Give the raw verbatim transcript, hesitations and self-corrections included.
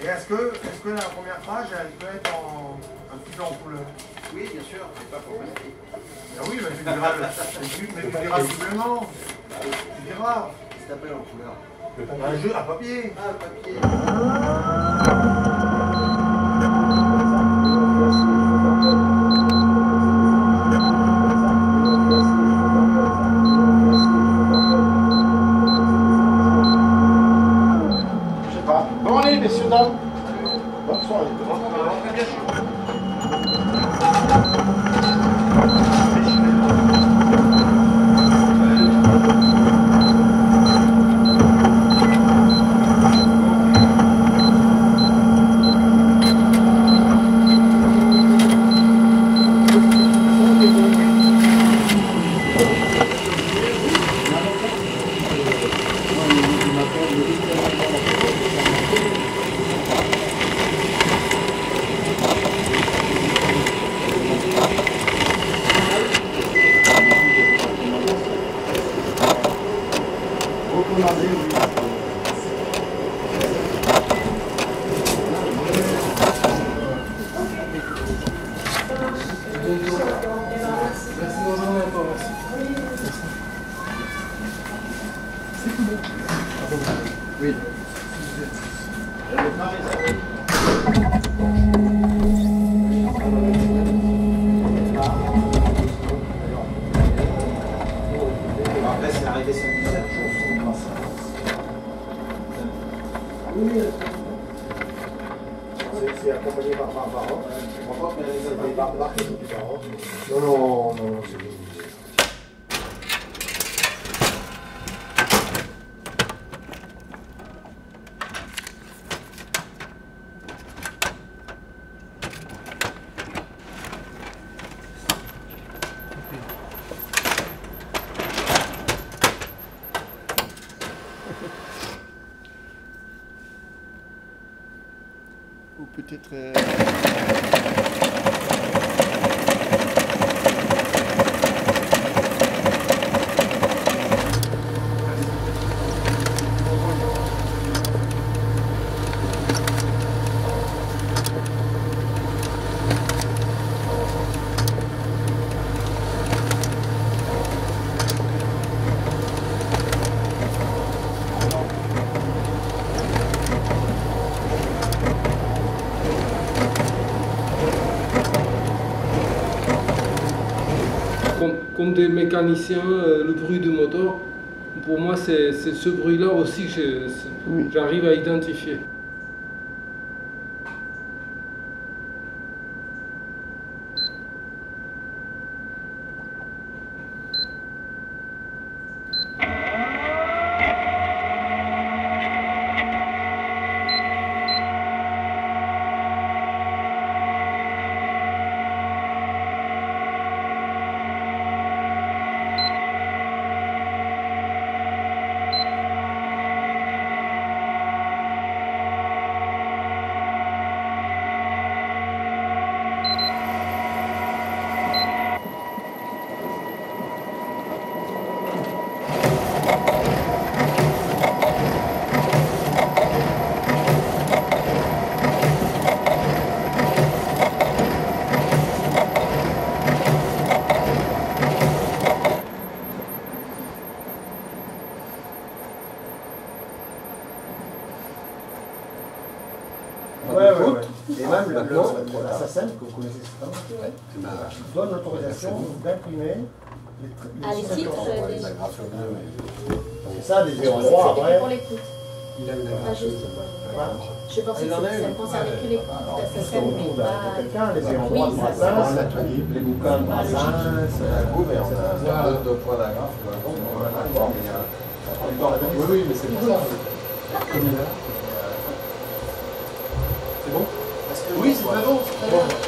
Et est-ce que, est-ce que la première page, elle peut être en, un petit peu en couleur? Oui, bien sûr, mais pas pour masquer. Ah oui, mais tu diras, mais tu diras simplement. Tu diras. Qu'est-ce que t'appelles en couleur? Un jeu à papier. Ah, le papier. Bon allez, messieurs, dames. Bonne soirée. Très bien. Oui. Après, c'est arrivé samedi sept jours. Oui, c'est accompagné par Barbara. On voit que les C'est Barbara qui est Barbara. Non, non, non, non, c'est bon. Ou peut-être... Euh... Comme, comme des mécaniciens, euh, le bruit du moteur, pour moi, c'est ce bruit-là aussi que j'arrive à identifier. Ouais, ouais, ouais. Et même l'assassin, que vous connaissez certainement, donne l'autorisation d'imprimer les, ah, les titres. Les... C'est ça, des zéro trois après. Pour les coups. Pas juste. Voilà. Je pensais que ça ne concernait que les coups d'assassin, mais pas... Quelqu'un, les zéro trois de Brassens, les bouquins de Brassens, deux points d'agrafe. oui, oui, mais c'est pour ça. C'est bon? Oui, c'est très bon, c'est très bon.